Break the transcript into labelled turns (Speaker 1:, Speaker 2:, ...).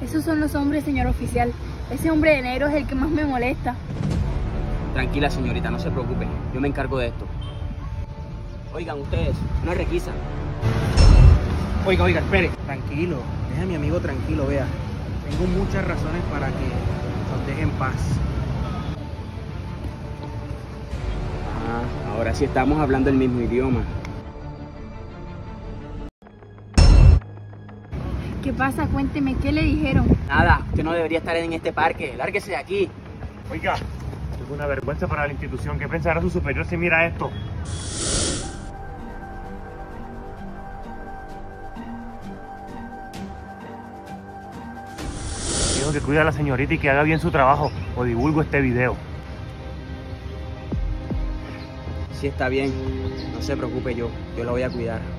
Speaker 1: Esos son los hombres, señor oficial. Ese hombre de negro es el que más me molesta.
Speaker 2: Tranquila, señorita, no se preocupe. Yo me encargo de esto. Oigan, ustedes, una requisa.
Speaker 3: Oiga, espere. Tranquilo, deja a mi amigo tranquilo, vea. Tengo muchas razones para que nos deje en paz.
Speaker 2: Ah, ahora sí estamos hablando el mismo idioma.
Speaker 1: ¿Qué pasa? Cuénteme, ¿qué le dijeron?
Speaker 2: Nada, usted no debería estar en este parque. Lárguese de aquí.
Speaker 4: Oiga, es una vergüenza para la institución. ¿Qué pensará su superior si mira esto? Digo que cuida a la señorita y que haga bien su trabajo o divulgo este video.
Speaker 2: Sí, está bien. No se preocupe, yo lo voy a cuidar.